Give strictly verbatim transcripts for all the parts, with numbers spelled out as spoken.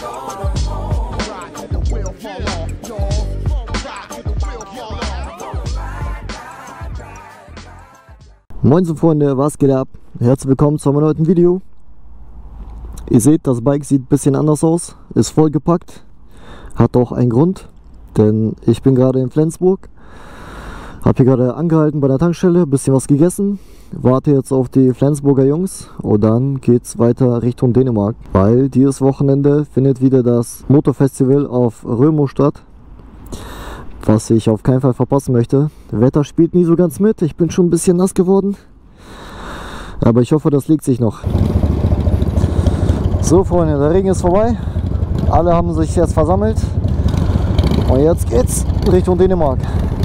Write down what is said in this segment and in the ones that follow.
Moin so Freunde, was geht ab? Herzlich willkommen zu einem neuen Video. Ihr seht, das Bike sieht ein bisschen anders aus, ist vollgepackt, hat auch einen Grund, denn ich bin gerade in Flensburg, habe hier gerade angehalten bei der Tankstelle, ein bisschen was gegessen, warte jetzt auf die Flensburger Jungs und dann geht's weiter Richtung Dänemark, weil dieses Wochenende findet wieder das Motorfestival auf Rømo statt, was ich auf keinen Fall verpassen möchte. Wetter spielt nie so ganz mit, ich bin schon ein bisschen nass geworden, aber ich hoffe, das legt sich noch. So Freunde, der Regen ist vorbei, alle haben sich jetzt versammelt und jetzt geht's Richtung Dänemark.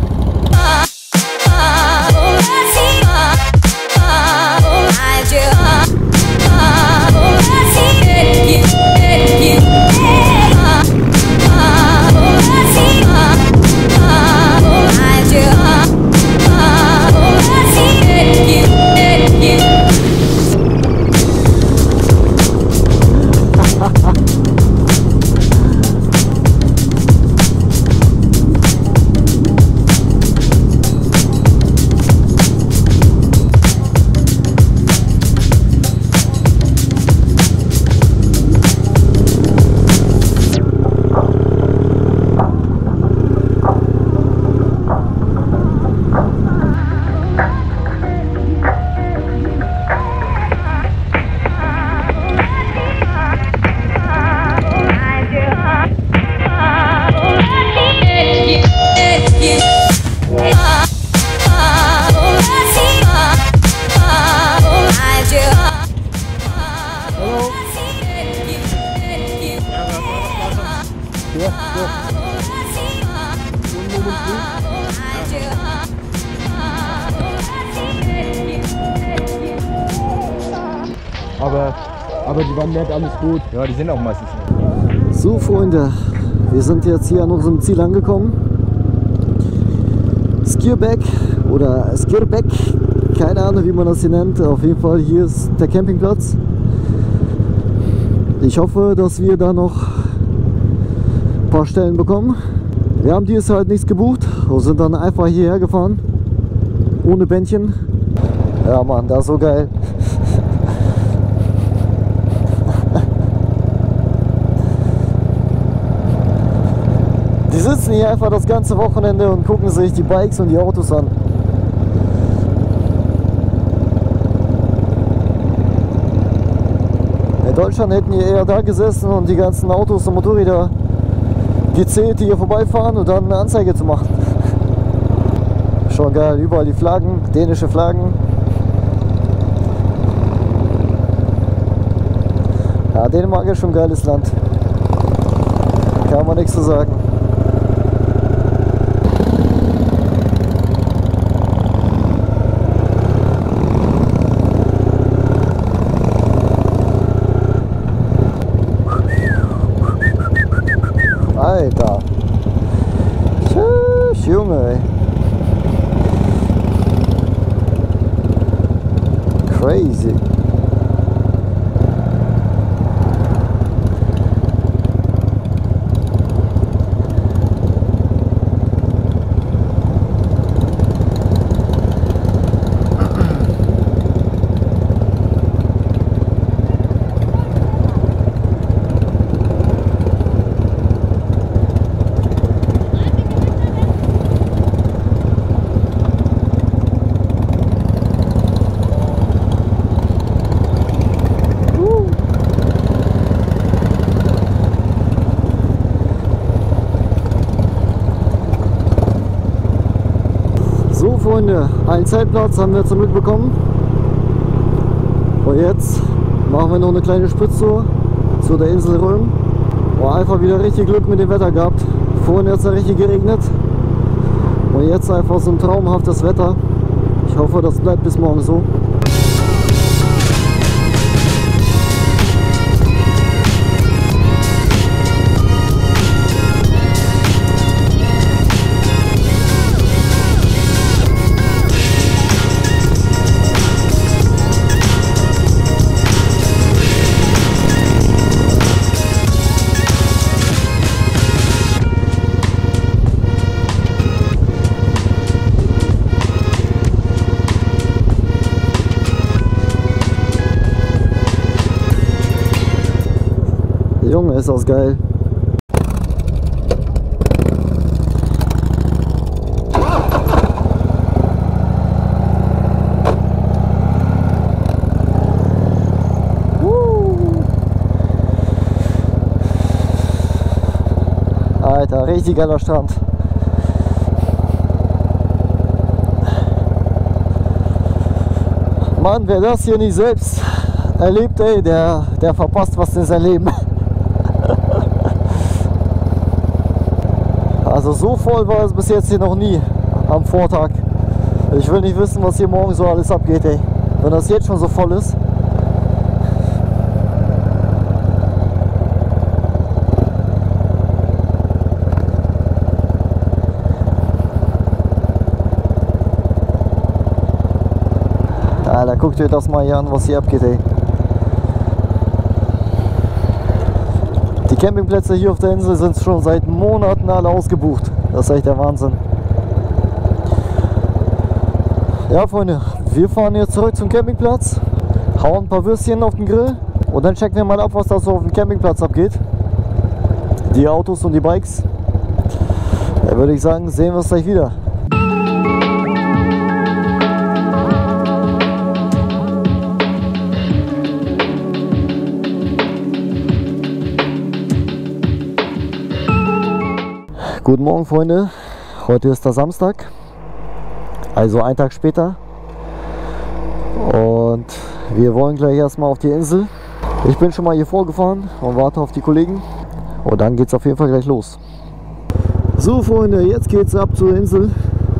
Aber, aber die waren nett, alles gut. Ja, die sind auch meistens nett. So Freunde, wir sind jetzt hier an unserem Ziel angekommen. Skirbeck oder Skirbeck, keine Ahnung wie man das hier nennt. Auf jeden Fall hier ist der Campingplatz. Ich hoffe, dass wir da noch ein paar Stellen bekommen. Wir haben dieses Jahr halt nichts gebucht und sind dann einfach hierher gefahren. Ohne Bändchen. Ja Mann, das ist so geil. Die sitzen hier einfach das ganze Wochenende und gucken sich die Bikes und die Autos an. In Deutschland hätten die eher da gesessen und die ganzen Autos und Motorräder gezählt, die hier vorbeifahren und dann eine Anzeige zu machen. Schon geil, überall die Flaggen, dänische Flaggen. Ja, Dänemark ist schon ein geiles Land. Kann man nichts zu sagen. Alter. Tschüss, Junge, ey. Crazy. Freunde, einen Zeltplatz haben wir zum Glück bekommen. Und jetzt machen wir noch eine kleine Spritztour zu der Insel Røm. Oh, einfach wieder richtig Glück mit dem Wetter gehabt. Vorhin hat es ja richtig geregnet. Und jetzt einfach so ein traumhaftes Wetter. Ich hoffe, das bleibt bis morgen so. ist das geil. Alter, richtig geiler Strand. Mann, wer das hier nicht selbst erlebt, ey, der, der verpasst was in sein Leben. Also so voll war es bis jetzt hier noch nie am Vortag. Ich will nicht wissen, was hier morgen so alles abgeht, ey. Wenn das jetzt schon so voll ist. Alter, guckt euch das mal hier an, was hier abgeht, ey. Die Campingplätze hier auf der Insel sind schon seit Monaten alle ausgebucht. Das ist echt der Wahnsinn. Ja, Freunde, wir fahren jetzt zurück zum Campingplatz, hauen ein paar Würstchen auf den Grill und dann checken wir mal ab, was da so auf dem Campingplatz abgeht. Die Autos und die Bikes. Da würde ich sagen, sehen wir uns gleich wieder. Guten Morgen, Freunde. Heute ist der Samstag, also ein Tag später. Und wir wollen gleich erstmal auf die Insel. Ich bin schon mal hier vorgefahren und warte auf die Kollegen. Und dann geht es auf jeden Fall gleich los. So, Freunde, jetzt geht's ab zur Insel.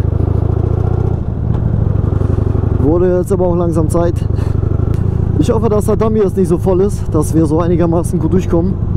Wurde jetzt aber auch langsam Zeit. Ich hoffe, dass der Damm hier jetzt nicht so voll ist, dass wir so einigermaßen gut durchkommen.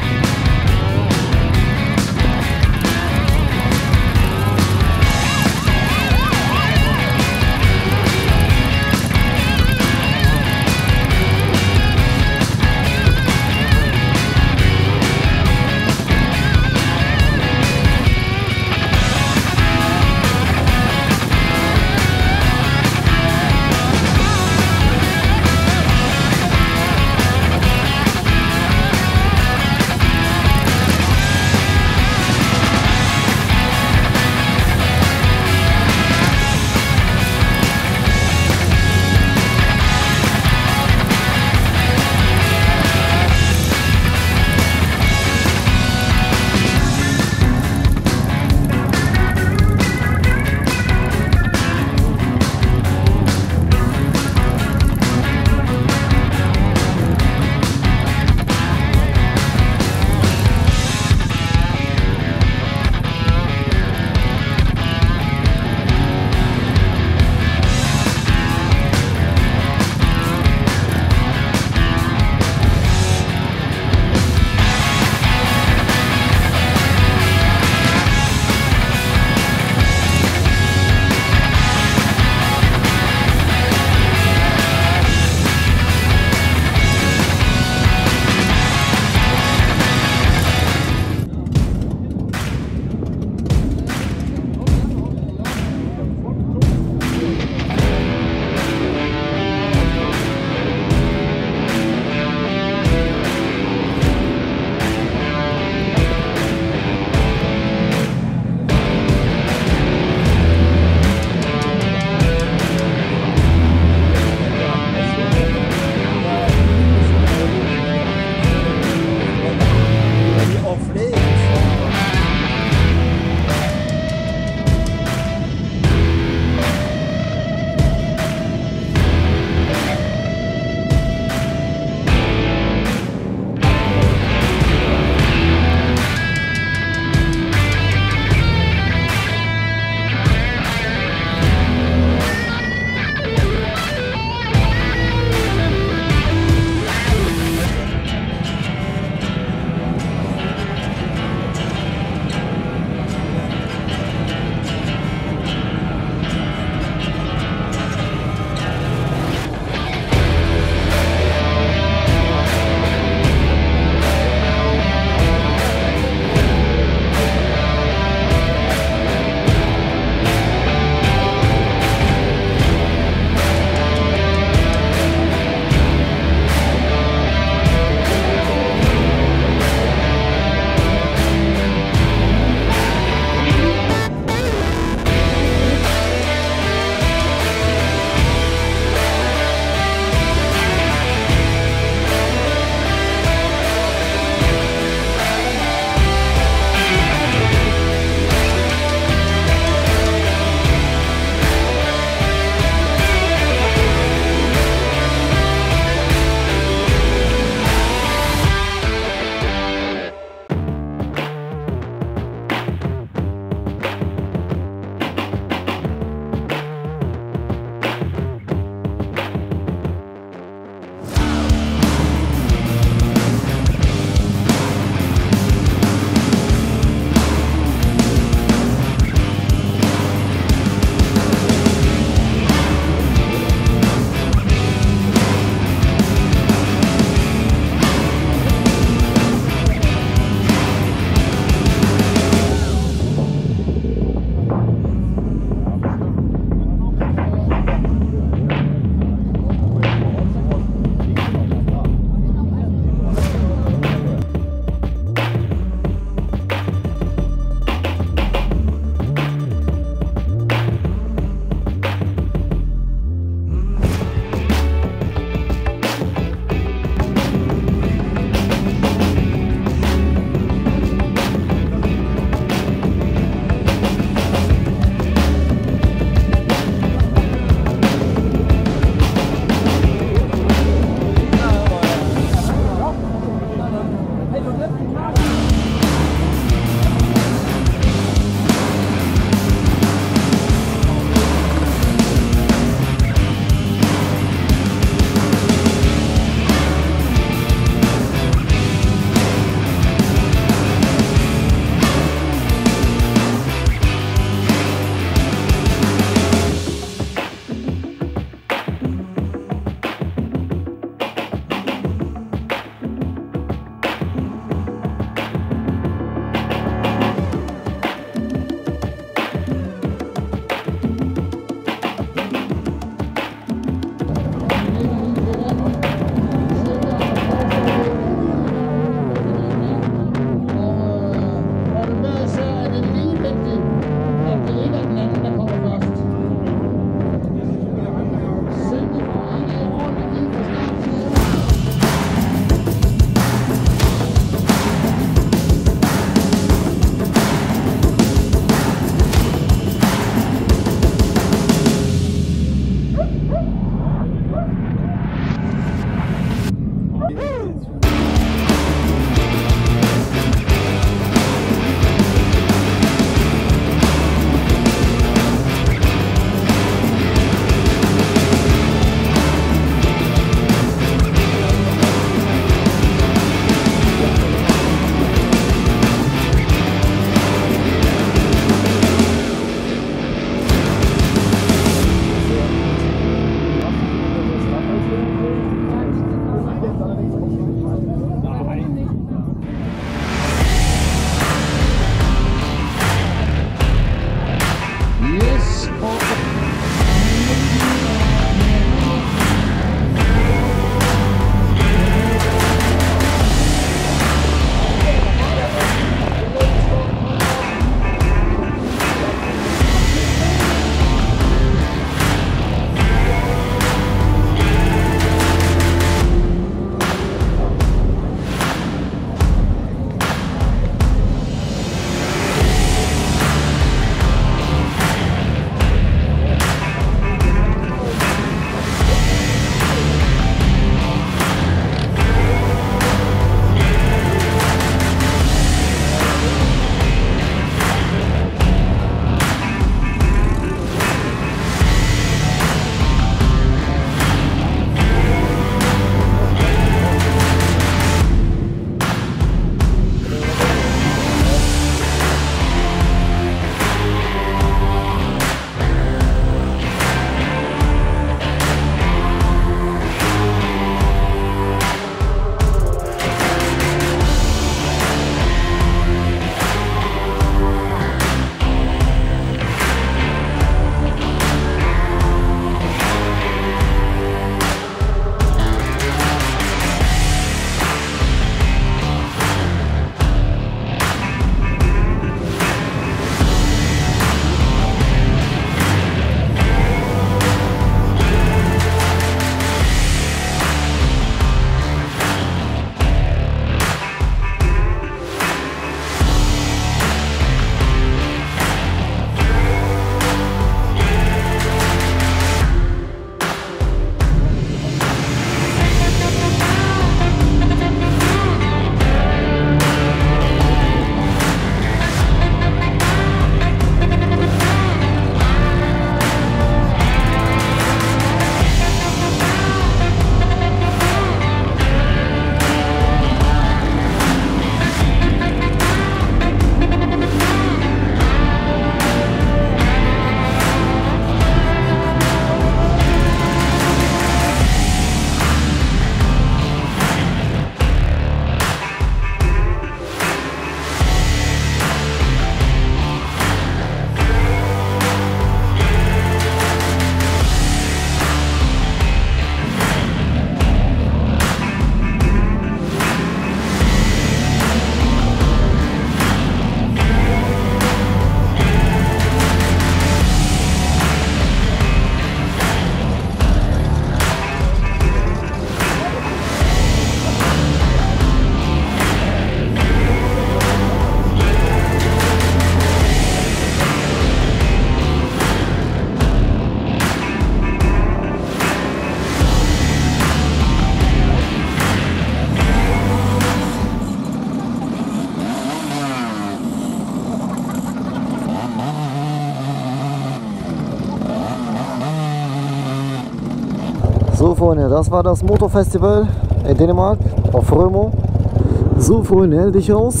So Freunde, das war das Motorfestival in Dänemark auf Römo. So Freunde, hält dich aus.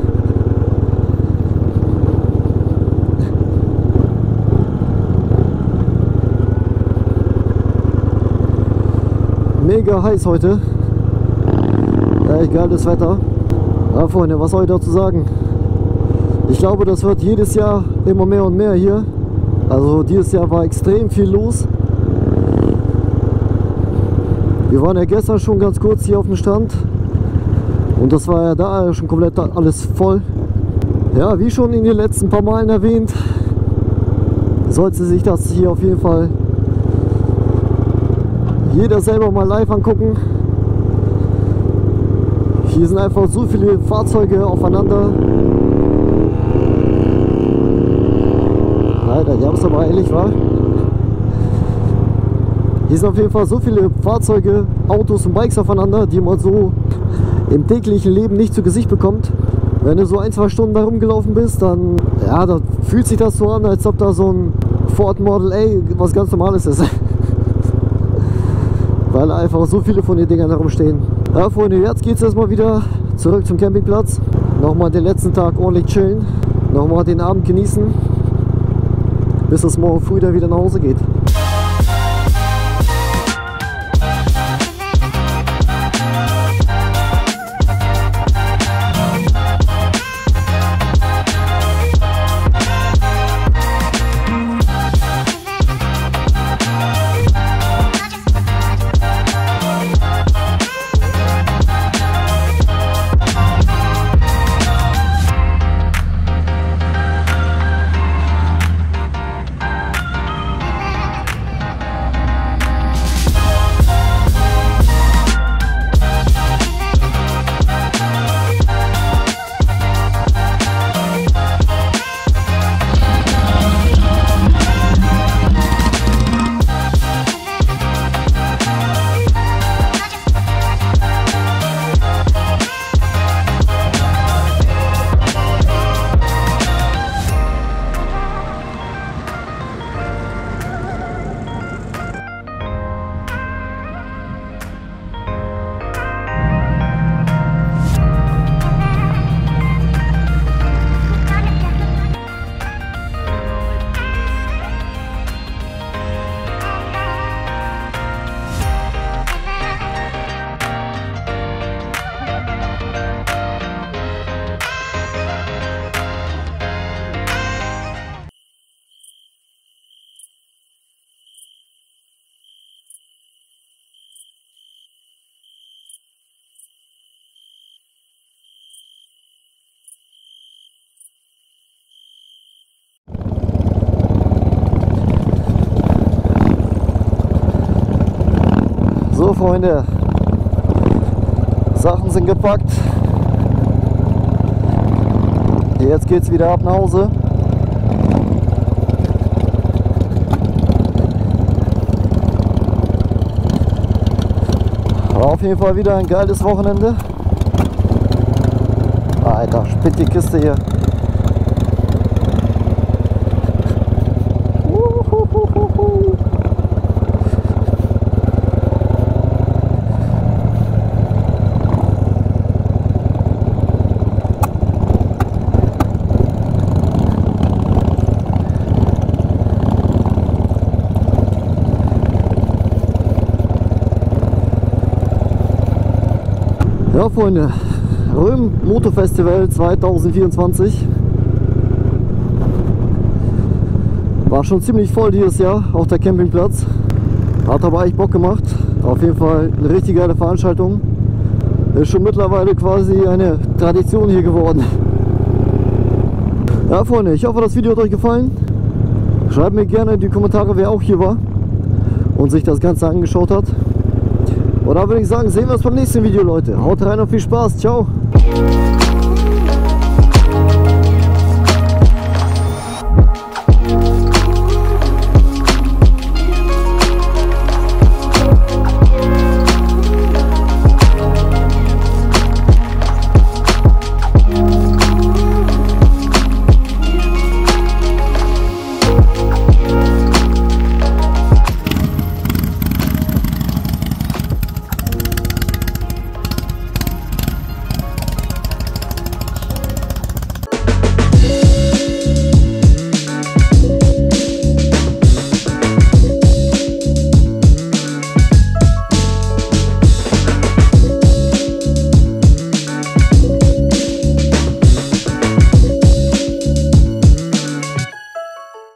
Mega heiß heute. Ja, echt geiles Wetter. Ja Freunde, was soll ich dazu sagen? Ich glaube, das wird jedes Jahr immer mehr und mehr hier. Also dieses Jahr war extrem viel los. Wir waren ja gestern schon ganz kurz hier auf dem Strand. Und das war ja da schon komplett alles voll. Ja, wie schon in den letzten paar Malen erwähnt, sollte sich das hier auf jeden Fall jeder selber mal live angucken. Hier sind einfach so viele Fahrzeuge aufeinander. Alter, die haben es aber ehrlich, wa? Hier sind auf jeden Fall so viele Fahrzeuge, Autos und Bikes aufeinander, die man so im täglichen Leben nicht zu Gesicht bekommt. Wenn du so ein, zwei Stunden da rumgelaufen bist, dann ja, da fühlt sich das so an, als ob da so ein Ford Model A was ganz Normales ist. Weil einfach so viele von den Dingern herumstehen. Ja Freunde, jetzt geht es erstmal wieder zurück zum Campingplatz. Nochmal den letzten Tag ordentlich chillen. Nochmal den Abend genießen. Bis es morgen früh dann wieder nach Hause geht. So Freunde, Sachen sind gepackt. Jetzt geht's wieder ab nach Hause. War auf jeden Fall wieder ein geiles Wochenende. Alter, spinnt die Kiste hier. Ja Freunde, Röm Motorfestival zweitausendvierundzwanzig war schon ziemlich voll dieses Jahr, auch der Campingplatz. Hat aber echt Bock gemacht. Auf jeden Fall eine richtig geile Veranstaltung. Ist schon mittlerweile quasi eine Tradition hier geworden. Ja Freunde, ich hoffe das Video hat euch gefallen. Schreibt mir gerne in die Kommentare, wer auch hier war und sich das Ganze angeschaut hat. Und da würde ich sagen, sehen wir uns beim nächsten Video, Leute. Haut rein und viel Spaß. Ciao.